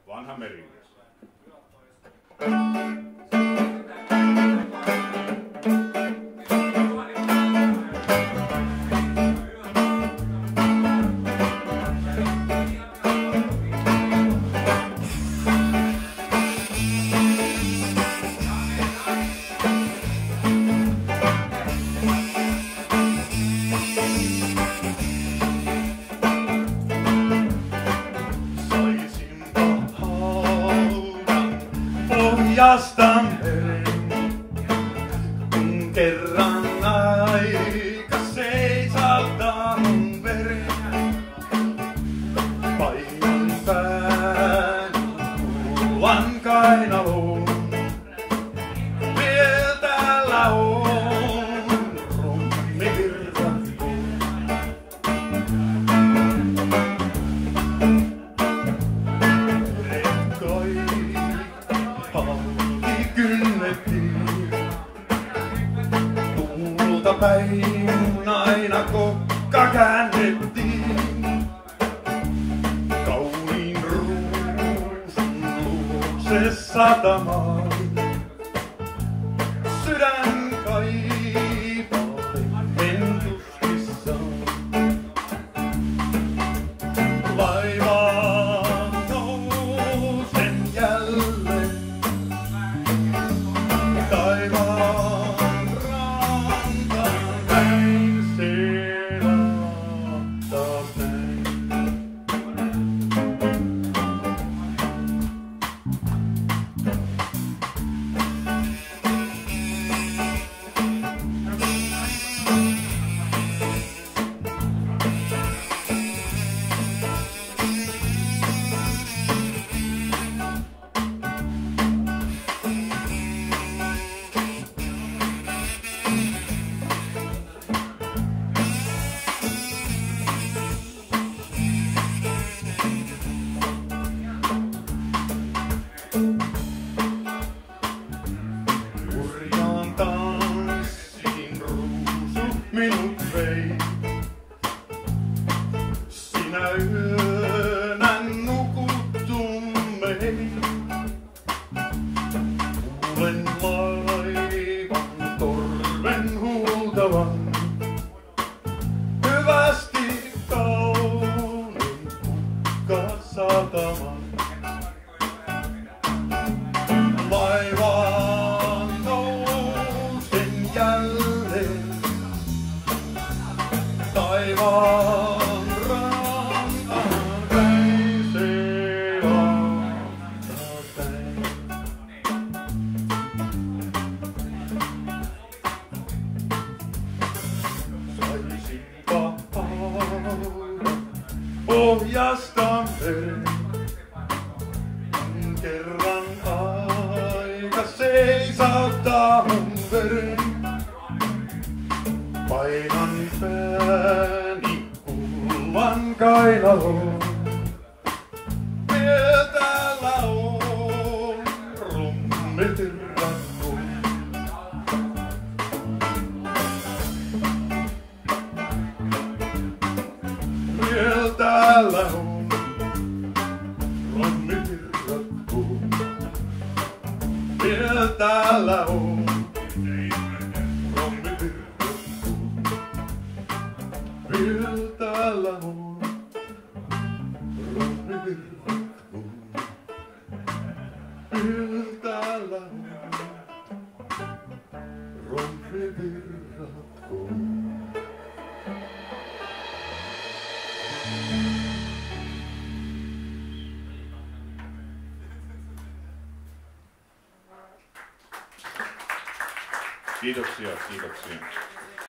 Vanha merimies. Pohjastan kun kerran aika seisautaa mun veren. Painan pääni kuuluvan kainaloon. Vielä täällä on rummivirrattu. Halki kynnettiin, tuulta päin aina kokka käännettiin. Kauniin ruusun luokse satamaan, sydän kaipaa hentuskissaan. Laivaan nousen jälleen. Taivaan rantaan päin seilaa taas näin. Hurjaan tanssiin ruusu minut vei. Sinä yönä nukuttumme hei. Kuulen laivan torven huutavan. Hyvästi kauniin kukka sataman. Laivaan nousen jälleen. Taivaan rantaan päin seilaa taas päin. Saisinpa haudan pohjastan veren. Kerran aika seisauttaa mun veren. Painan pääni kuuluvan kainaloon. Vielä täällä on rummivirrattu. Vielä täällä on rummivirrattu. Vielä täällä on rummivirrattu. Vielä täällä on rummivirrattu. Vielä täällä on rummivirrattu. Kiitoksia, kiitoksia.